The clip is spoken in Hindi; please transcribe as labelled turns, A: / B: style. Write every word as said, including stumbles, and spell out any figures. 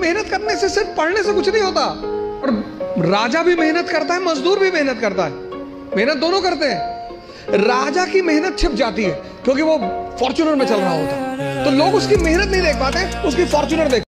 A: मेहनत करने से, सिर्फ पढ़ने से कुछ नहीं होता। और राजा भी मेहनत करता है, मजदूर भी मेहनत करता है, मेहनत दोनों करते हैं। राजा की मेहनत छिप जाती है क्योंकि वो फॉर्च्यूनर में चल रहा होता है, तो लोग उसकी मेहनत नहीं देख पाते, उसकी फॉर्च्यूनर देख